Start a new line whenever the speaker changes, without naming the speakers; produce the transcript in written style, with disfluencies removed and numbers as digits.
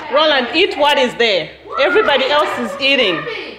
Roland, eat what is there. Everybody else is eating.